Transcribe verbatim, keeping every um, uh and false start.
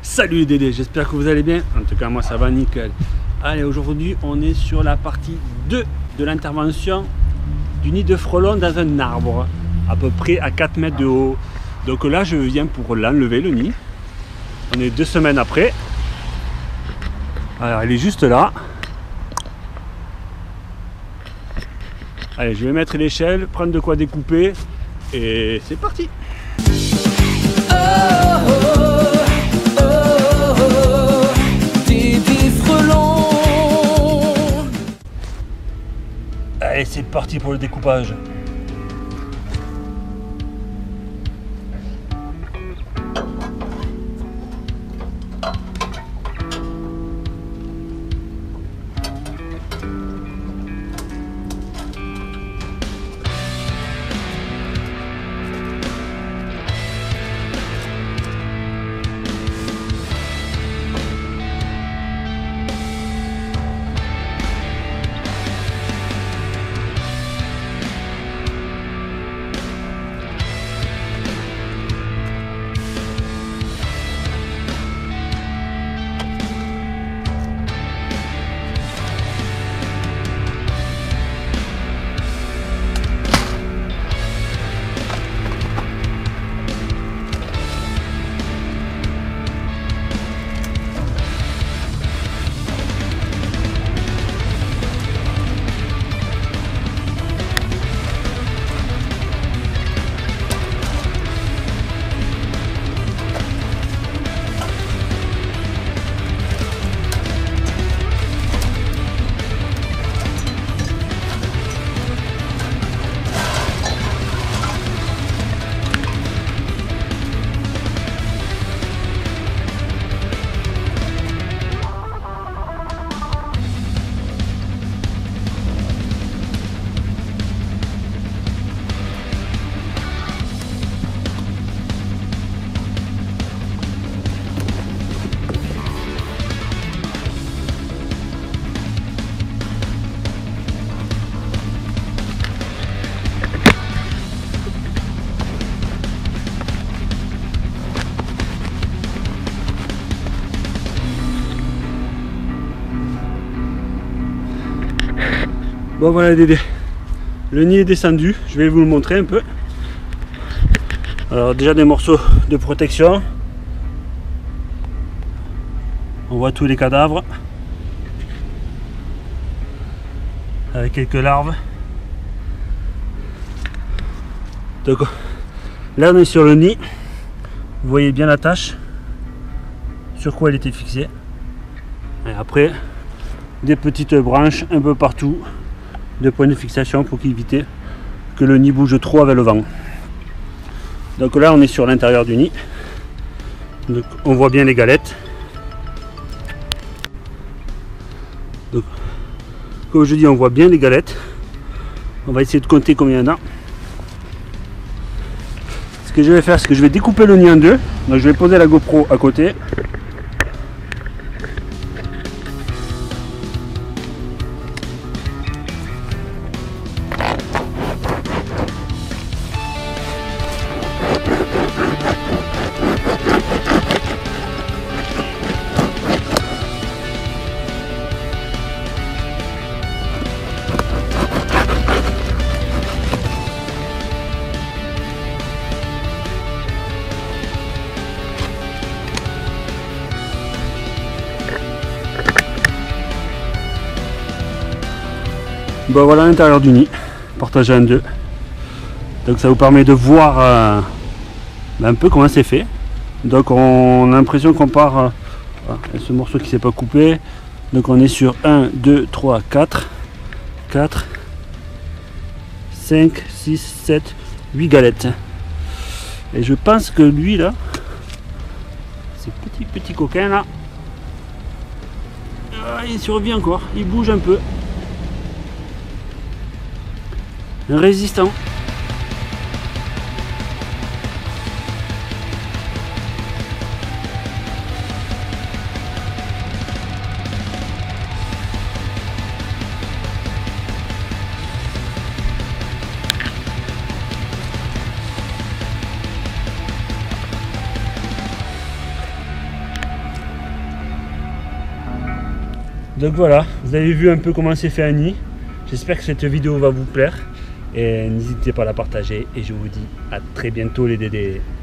Salut les Dédés, j'espère que vous allez bien. En tout cas moi ça va nickel. Allez, aujourd'hui on est sur la partie deux de l'intervention du nid de frelons dans un arbre, à peu près à quatre mètres de haut. Donc là je viens pour l'enlever, le nid. On est deux semaines après. Alors il est juste là. Allez, je vais mettre l'échelle, prendre de quoi découper et c'est parti. Oh, oh, oh, oh, Dédé Frelon. Allez, c'est parti pour le découpage. Bon voilà les Dédés, le nid est descendu, je vais vous le montrer un peu. Alors déjà des morceaux de protection, on voit tous les cadavres, avec quelques larves. Donc là on est sur le nid, vous voyez bien la tache, sur quoi elle était fixée. Et après des petites branches un peu partout, de points de fixation pour éviter que le nid bouge trop avec le vent. Donc là on est sur l'intérieur du nid. Donc on voit bien les galettes. Donc, comme je dis, on voit bien les galettes. On va essayer de compter combien il y en a. Ce que je vais faire, c'est que je vais découper le nid en deux. Donc je vais poser la GoPro à côté. Bon voilà l'intérieur du nid, partagé en deux. Donc ça vous permet de voir euh, un peu comment c'est fait. Donc on a l'impression qu'on part, euh, voilà, ce morceau qui s'est pas coupé. Donc on est sur un, deux, trois, quatre, quatre, cinq, six, sept, huit galettes. Et je pense que lui là, ce petit petit coquin là, ah, il survit encore, il bouge un peu. Résistant. Donc voilà, vous avez vu un peu comment c'est fait un nid. J'espère que cette vidéo va vous plaire. Et n'hésitez pas à la partager. Et je vous dis à très bientôt les dédés.